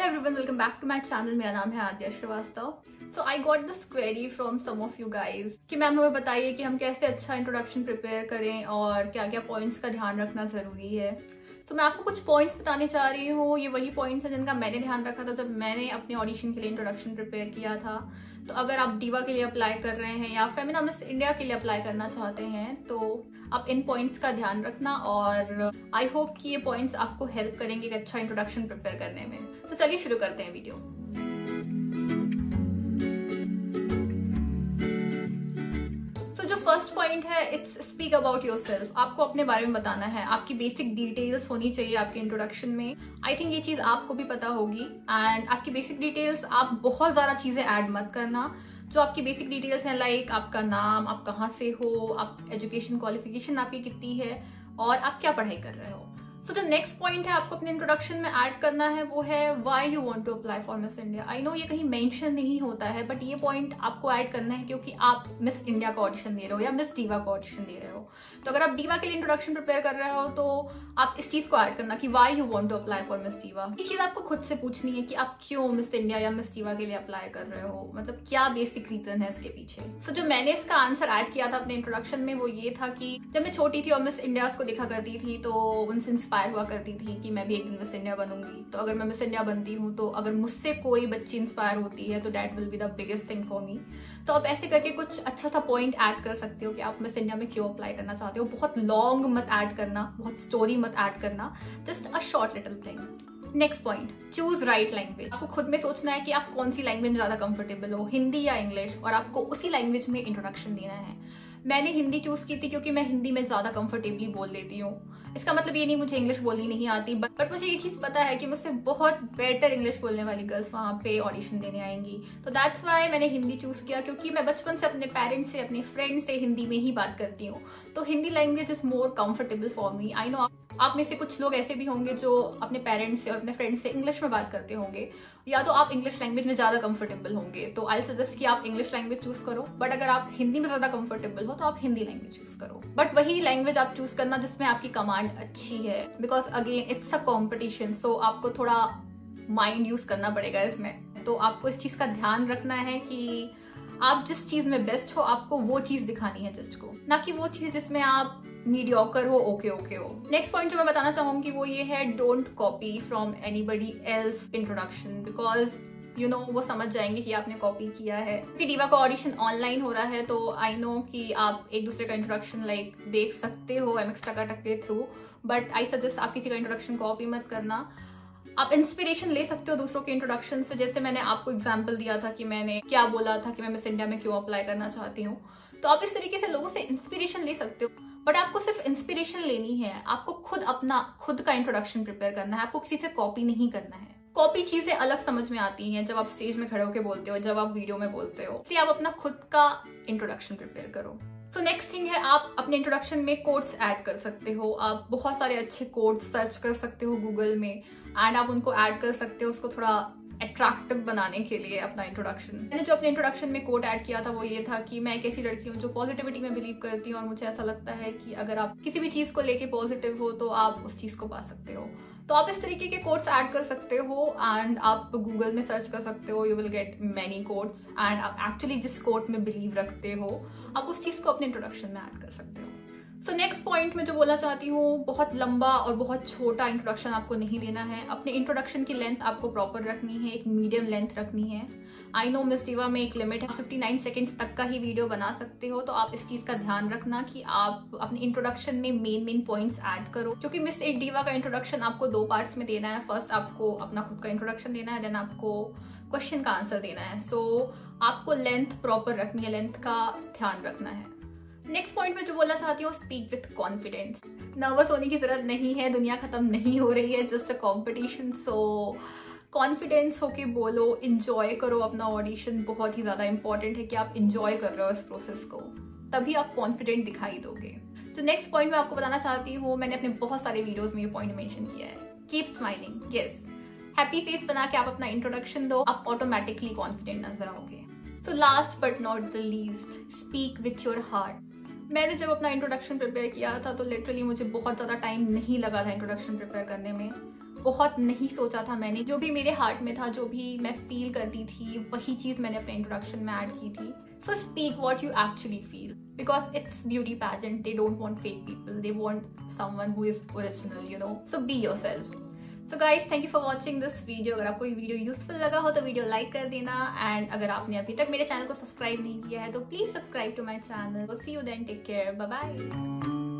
everyone, welcome back to my channel. मेरा नाम है Aadya Srivastava. So I got this query from some of you guys कि ma'am हमें बताइए कि हम कैसे अच्छा इंट्रोडक्शन प्रिपेयर करें और क्या क्या पॉइंट्स का ध्यान रखना जरूरी है. तो मैं आपको कुछ पॉइंट्स बताने चाह रही हूँ. ये वही पॉइंट्स हैं जिनका मैंने ध्यान रखा था जब मैंने अपने ऑडिशन के लिए इंट्रोडक्शन प्रिपेयर किया था. तो अगर आप डीवा के लिए अप्लाई कर रहे हैं या फेमिना मिस इंडिया के लिए अप्लाई करना चाहते हैं तो आप इन पॉइंट्स का ध्यान रखना और आई होप कि ये पॉइंट्स आपको हेल्प करेंगे एक अच्छा इंट्रोडक्शन प्रिपेयर करने में. तो चलिए शुरू करते हैं वीडियो. जो फर्स्ट पॉइंट है, इट्स स्पीक अबाउट योरसेल्फ. आपको अपने बारे में बताना है. आपकी बेसिक डिटेल्स होनी चाहिए आपके इंट्रोडक्शन में. आई थिंक ये चीज आपको भी पता होगी. एंड आपकी बेसिक डिटेल्स, आप बहुत ज्यादा चीजें ऐड मत करना. जो आपकी बेसिक डिटेल्स हैं लाइक आपका नाम, आप कहाँ से हो, आप एजुकेशन क्वालिफिकेशन आपकी कितनी है और आप क्या पढ़ाई कर रहे हो. सो जो नेक्स्ट पॉइंट है आपको अपने इंट्रोडक्शन में ऐड करना है वो है why you want to apply for Miss India. I know ये कहीं मेंशन नहीं होता है बट ये पॉइंट आपको ऐड करना है क्योंकि आप मिस इंडिया का ऑडिशन दे रहे हो या मिस डीवा का ऑडिशन दे रहे हो. तो अगर आप डीवा के लिए इंट्रोडक्शन प्रिपेयर कर रहे हो तो आप इस चीज को ऐड करना कि why you want to apply for Miss Diva. ये चीज आपको खुद से पूछनी है कि आप क्यों मिस इंडिया या मिस डीवा के लिए अप्लाई कर रहे हो, मतलब क्या बेसिक रीजन है इसके पीछे. सो जो मैंने इसका आंसर ऐड किया था अपने इंट्रोडक्शन में वो ये था कि जब मैं छोटी थी और मिस इंडिया को देखा करती थी तो उनसे इंस्पायर हुआ करती थी कि मैं भी एक दिन मिस इंडिया बनूंगी. तो अगर मैं मिस इंडिया बनती हूँ तो अगर मुझसे कोई बच्ची इंस्पायर होती है तो that will be the biggest thing for me. तो आप ऐसे करके कुछ अच्छा सा पॉइंट ऐड कर सकते हो कि आप मिस इंडिया में क्यों अप्लाई करना चाहते हो. बहुत लॉन्ग मत ऐड करना, बहुत स्टोरी मत ऐड करना, just a short little thing. Next point, choose right language. आपको खुद में सोचना है कि आप कौन सी लैंग्वेज में ज्यादा कंफर्टेबल हो, हिंदी या इंग्लिश, और आपको उसी लैंग्वेज में इंट्रोडक्शन देना है. मैंने हिंदी चूज की थी क्योंकि मैं हिंदी में ज्यादा कंफर्टेबली बोल लेती हूँ. इसका मतलब ये नहीं मुझे इंग्लिश बोलनी नहीं आती बट मुझे ये चीज पता है कि मुझसे बहुत बेटर इंग्लिश बोलने वाली गर्ल्स वहां पे ऑडिशन देने आएंगी. तो दैट्स व्हाई मैंने हिंदी चूज किया क्योंकि मैं बचपन से अपने पेरेंट्स से, अपने फ्रेंड्स से हिंदी में ही बात करती हूँ. तो Hindi language is more comfortable for me. I know आप में से कुछ लोग ऐसे भी होंगे जो अपने पेरेंट्स से और अपने फ्रेंड्स से इंग्लिश में बात करते होंगे या तो आप इंग्लिश लैंग्वेज में ज्यादा कंफर्टेबल होंगे. तो आई सजेस्ट कि आप इंग्लिश लैंग्वेज चूज करो. बट अगर आप हिंदी में ज्यादा कंफर्टेबल हो तो आप हिंदी लैंग्वेज चूज करो. बट वही लैंग्वेज आप चूज करना जिसमें आपकी कमांड अच्छी है because again it's a competition. So आपको थोड़ा माइंड यूज करना पड़ेगा इसमें. तो आपको इस चीज का ध्यान रखना है कि आप जिस चीज में बेस्ट हो आपको वो चीज दिखानी है जज को, ना कि वो चीज जिसमें आप मीडियोकर हो, ओके हो. नेक्स्ट पॉइंट जो मैं बताना चाहूंगी वो ये है, don't copy from anybody else introduction because you know वो समझ जाएंगे कि आपने कॉपी किया है. क्योंकि डीवा का ऑडिशन ऑनलाइन हो रहा है तो आई नो कि आप एक दूसरे का इंट्रोडक्शन लाइक देख सकते हो MX टकाटक के थ्रू. बट आई सजेस्ट आप किसी का इंट्रोडक्शन कॉपी मत करना. आप इंस्पिरेशन ले सकते हो दूसरों के इंट्रोडक्शन से. जैसे मैंने आपको एग्जांपल दिया था कि मैंने क्या बोला था कि मैं मिस इंडिया में क्यों अप्लाई करना चाहती हूँ. तो आप इस तरीके से लोगों से इंस्पिरेशन ले सकते हो. बट आपको सिर्फ इंस्पिरेशन लेनी है, आपको खुद का इंट्रोडक्शन प्रिपेयर करना है. आपको किसी से कॉपी नहीं करना है. कॉपी चीजें अलग समझ में आती हैं जब आप स्टेज में खड़े होकर बोलते हो, जब आप वीडियो में बोलते हो. इसलिए आप अपना खुद का इंट्रोडक्शन प्रिपेयर करो. सो नेक्स्ट थिंग है, आप अपने इंट्रोडक्शन में कोट्स ऐड कर सकते हो. आप बहुत सारे अच्छे कोट्स सर्च कर सकते हो गूगल में एंड आप उनको ऐड कर सकते हो उसको थोड़ा अट्रैक्टिव बनाने के लिए अपना इंट्रोडक्शन. मैंने जो अपने इंट्रोडक्शन में कोट ऐड किया था वो ये था कि मैं एक ऐसी लड़की हूँ जो पॉजिटिविटी में बिलीव करती हूँ और मुझे ऐसा लगता है कि अगर आप किसी भी चीज को लेके पॉजिटिव हो तो आप उस चीज को पा सकते हो. तो आप इस तरीके के कोट्स ऐड कर सकते हो एंड आप गूगल में सर्च कर सकते हो. You will get many quotes and आप एक्चुअली जिस कोट में बिलीव रखते हो आप उस चीज को अपने इंट्रोडक्शन में ऐड कर सकते हो. सो नेक्स्ट पॉइंट में जो बोलना चाहती हूँ, बहुत लंबा और बहुत छोटा इंट्रोडक्शन आपको नहीं देना है. अपने इंट्रोडक्शन की लेंथ आपको प्रॉपर रखनी है, एक मीडियम लेंथ रखनी है. आई नो मिस डीवा में एक लिमिट है, 59 सेकेंड्स तक का ही वीडियो बना सकते हो. तो आप इस चीज का ध्यान रखना कि आप अपने इंट्रोडक्शन में मेन पॉइंट्स ऐड करो क्योंकि मिस डीवा का इंट्रोडक्शन आपको 2 पार्ट्स में देना है. फर्स्ट आपको अपना खुद का इंट्रोडक्शन देना है, देन आपको क्वेश्चन का आंसर देना है. सो आपको लेंथ प्रॉपर रखनी है, लेंथ का ध्यान रखना है. नेक्स्ट पॉइंट में जो बोलना चाहती हूँ, स्पीक विथ कॉन्फिडेंस. नर्वस होने की जरूरत नहीं है, दुनिया खत्म नहीं हो रही है, just a competition. So confidence होके बोलो, इंजॉय करो अपना ऑडिशन. बहुत ही ज्यादा इंपॉर्टेंट है कि आप इंजॉय कर रहे हो इस प्रोसेस को, तभी आप कॉन्फिडेंट दिखाई दोगे. तो नेक्स्ट पॉइंट मैं आपको बताना चाहती हूँ, मैंने अपने बहुत सारे वीडियोज में ये पॉइंट मेंशन किया है, keep smiling. Yes, happy face बना के आप अपना इंट्रोडक्शन दो, आप ऑटोमेटिकली कॉन्फिडेंट नजर आओगे. So last but not the least, speak with your heart. मैंने जब अपना इंट्रोडक्शन प्रिपेयर किया था तो लिटरली मुझे बहुत ज़्यादा टाइम नहीं लगा था इंट्रोडक्शन प्रिपेयर करने में. बहुत नहीं सोचा था मैंने, जो भी मेरे हार्ट में था, जो भी मैं फील करती थी, वही चीज मैंने अपने इंट्रोडक्शन में ऐड की थी। So speak what you actually feel, because it's beauty pageant, they don't want fake people, they want someone who is original, you know. So be yourself. So guys, thank you for watching this video. अगर आपको ये video useful लगा हो तो video like कर देना, and अगर आपने अभी तक मेरे चैनल को सब्सक्राइब नहीं किया है तो please subscribe to my channel. See you then, take care, bye bye.